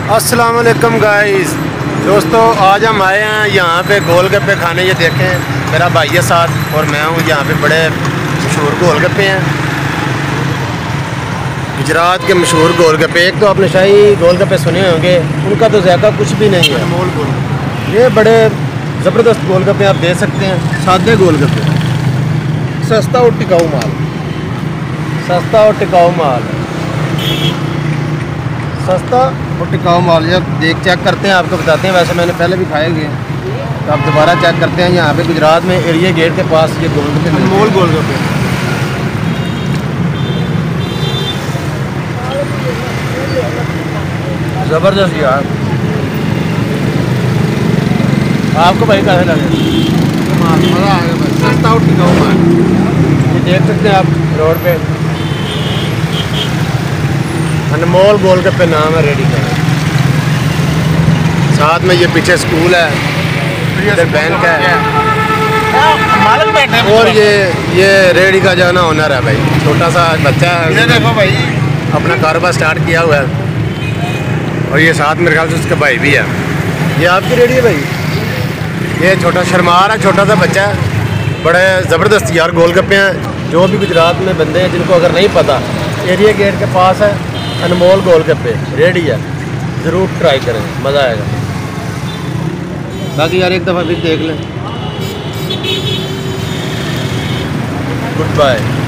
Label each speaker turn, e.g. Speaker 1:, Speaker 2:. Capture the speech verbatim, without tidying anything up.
Speaker 1: अस्सलाम वालेकुम गाइस, दोस्तों आज हम आए हैं यहाँ पे गोलगप्पे खाने। ये देखें, मेरा भाई है साथ और मैं हूँ। यहाँ पे बड़े मशहूर गोलगप्पे हैं, गुजरात के मशहूर गोलगप्पे। एक तो आपने शाही गोलगप्पे सुने होंगे, उनका तो जायका कुछ भी नहीं है। अनमोल गोलगप्पे, ये बड़े ज़बरदस्त गोलगप्पे आप दे सकते हैं। सादे गोलगप्पे, सस्ता और टिकाऊ माल, सस्ता और टिकाऊ माल, सस्ता और टिकाऊ माल। जब देख चेक करते हैं, आपको बताते हैं। वैसे मैंने पहले भी खाए हुए हैं, तो आप दोबारा चेक करते हैं। यहाँ पे गुजरात में एरिया गेट के पास ये गोलगप्पे, अनमोल गोलगप्पे, ज़बरदस्त यार। आपको भाई कैसे लगे? मज़ा आ गया भाई, सस्ता और टिकाऊ माल। ये देख सकते हैं आप रोड पे अनमोल गोलगप्पे नाम है रेडी का। साथ में ये पीछे स्कूल है, इधर बैंक है, मालिक बैठे हैं। और ये ये रेडी का जो है ना ओनर है भाई, छोटा सा बच्चा है। ये देखो भाई, अपना कारोबार स्टार्ट किया हुआ है। और ये साथ मेरे ख्याल से उसका भाई भी है। ये आपकी रेडी है भाई? ये छोटा शर्मार है, छोटा सा बच्चा है। बड़े ज़बरदस्त यार गोलगप्पे हैं। जो भी गुजरात में बंदे हैं जिनको अगर नहीं पता, एरिया गेट के पास है अनमोल गोलगप्पे रेडी है, ज़रूर ट्राई करें, मज़ा आएगा। बाकी यार एक दफ़ा फिर देख लें। Good bye.